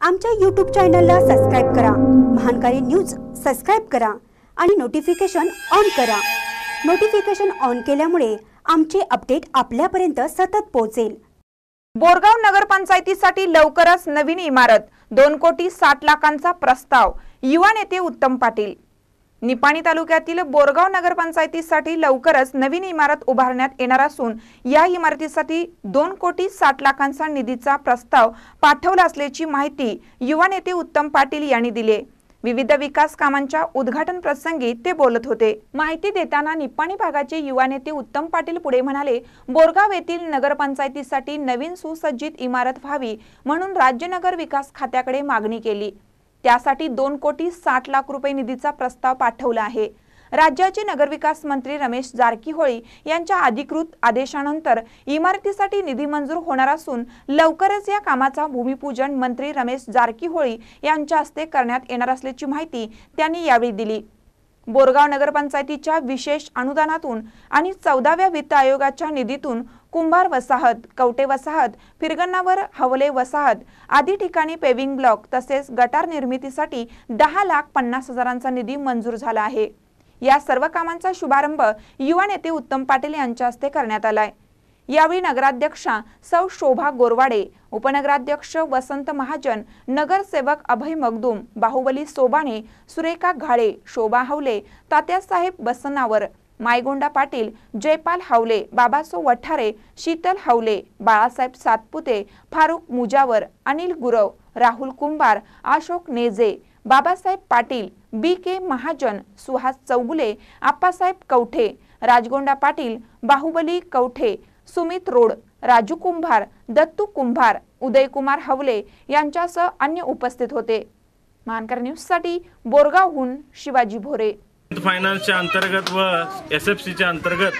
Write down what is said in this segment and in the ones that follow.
आमच्या YouTube चॅनलला subscribe करा, महानकारी न्यूज सबस्क्राइब करा आणि नोटिफिकेशन ऑन करा। नोटिफिकेशन ऑन केल्यामुळे आमचे अपडेट आपल्यापर्यंत सतत पोहोचेल। बोरगाव नगरपंचायतीसाठी लवकरच नवीन इमारत, 2,60,00,000चा प्रस्ताव, युवा नेते उत्तम पाटील। निपाणी तालुक्यातील बोरगाव नगरपंचायतीसाठी लवकरच नवीन इमारत उभारण्यात येणार असून या इमारतीसाठी 2,60,00,000चा निधीचा प्रस्ताव पाठवला असल्याची माहिती युवा नेते उत्तम पाटील यांनी दिली। विविध विकास कामांच्या उद्घाटन प्रसंगी ते बोलत होते। माहिती देताना निपाणी भागाचे युवा नेते उत्तम पाटील पुढे म्हणाले, बोरगाव येथील नगरपंचायतीसाठी नवीन सुसज्जित इमारत व्हावी म्हणून राज्य नगर विकास खात्याकडे मागणी केली। त्यासाठी 2,60,00,000 रुपये निधीचा प्रस्ताव पाठवला आहे। राज्याचे नगरविकास मंत्री रमेश जारकीहोळी यांच्या अधिकृत आदेशानंतर इमारतीसाठी निधी मंजूर होणार असून लवकरच या कामाचा भूमिपूजन मंत्री रमेश जारकीहोळी यांच्या हस्ते करण्यात येणार असल्याची माहिती त्यांनी यावेळी दिली। बोरगाव नगरपंचायतीच्या विशेष अनुदानातून आणि 14व्या वित्त आयोगाच्या निधीतून कुंभार वसाहत, कवटे वसाहत, फिरगन्नावर हवले वसाहत आदी ठिकाणी पेविंग ब्लॉक तसेच गटार निर्मितीसाठी 10,50,000चा निधी मंजूर झाला आहे। या सर्व कामांचा शुभारंभ युवा नेते उत्तम पाटील यांच्या हस्ते करण्यात आलाय। यावेळी नगराध्यक्षा सौ शोभा गोरवाडे, उपनगराध्यक्ष वसंत महाजन, नगरसेवक अभय मगदूम, बाहुबली सोबाणे, सुरेखा घाळे, शोभा हवले, तात्यासाहेब बसनावर, मायगोंडा पाटील, जयपाल हवले, बाबासो वठारे, शीतल हवले, बाळासाहेब सातपुते, फारुक मुजावर, अनिल गुरव, राहुल कुंभार, अशोक नेजे, बाबासाहेब पाटील, बी.के. महाजन, सुहास चौगुले, आप्पासाहेब कवठे, राजगोंडा पाटील, बाहुबली कवठे, सुमित रोड, राजू कुंभार, दत्तू कुंभार, उदयकुमार हवले यांच्यासह अन्य उपस्थित होते। महानकर न्यूजसाठी बोरगावहून शिवाजी भोरे। फायनान्सच्या अंतर्गत व एसएफसीच्या अंतर्गत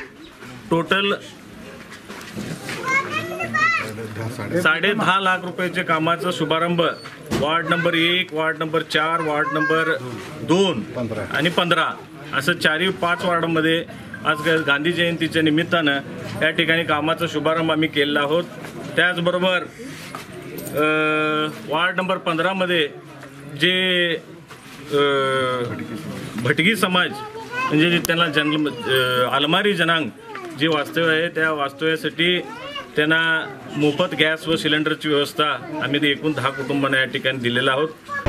टोटल 10.5 लाख रुपयाचे कामाचा शुभारंभ ward number 1, ward number 4, ward number 2 आणि 15 असं 4-5 वार्डामध्ये आज गांधी जयंतीच्या निमित्तानं या ठिकाणी कामाचा शुभारंभ आम्ही केलेला आहोत। त्याचबरोबर वार्ड नंबर 15 मध्ये जे भटगी समाज म्हणजे त्यांना अलमारी जनांग जे वास्तव्य आहे त्या वास्तव्यासाठी त्यांना मोफत गॅस व सिलेंडरची व्यवस्था आम्ही एकूण 10 कुटुंबांना या ठिकाणी दिलेला आहोत।